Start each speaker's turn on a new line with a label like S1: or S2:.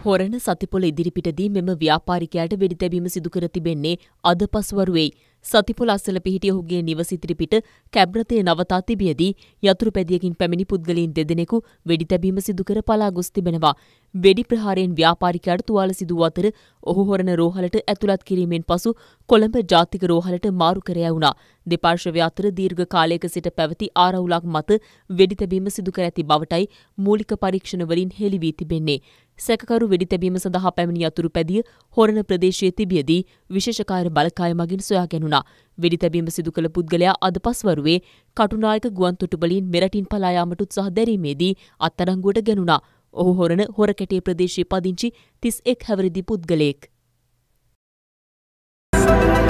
S1: හොරණ සතිපොළ ඉදිරිපිටදී මෙම ව්‍යාපාරිකයාට වෙඩි තැබීම සිදු කර තිබෙන්නේ අද පස්වරුවේයි. සතිපොළ අසල පිහිටි ඔහුගේ නිවස ඉදිරිපිට කැබ් රථය නවතා තිබියදී යතුරු පැදියකින් පැමිණි පුද්ගලයන් දෙදෙනෙකු වෙඩි තැබීම සිදු කර පලා ගොස් තිබෙනවා. වෙඩි ප්‍රහාරයෙන් ව්‍යාපාරිකයාට තුවාල සිදු වූ අතර ඔහු හොරණ රෝහලට ඇතුළත් කිරීමෙන් පසු කොළඹ ජාතික රෝහලට මාරු කර යවුණා. දෙපාර්ශ්වය අතර දීර්ඝ කාලයක සිට පැවති ආරවුලක් මත වෙඩි තැබීම සිදු කර ඇති බවටයි මූලික පරීක්ෂණ වලින් හෙළි වී තිබෙන්නේ. සැකකරු වෙඩි තැබීම සඳහා පැමිණි යතුරු පැදිය හොරණ ප්‍රදේශයේ තිබියදී විශේෂකාර්ය බලකාය මගින් සොයා ගැනුණා. වෙඩි තැබීම සිදු කළ පුද්ගලයා අද පස්වරුවේ කටුනායක ගුවන් තොටුපළින් මෙරටින් පලා යාමට උත්සාහ දැරීමේදී අත්අඩංගුවට ගැනුණා. ඔහු හොරණ හොරකැටේ ප්‍රදේශයේ පදිංචි 31 හැවිරිදි පුද්ගලයෙක්.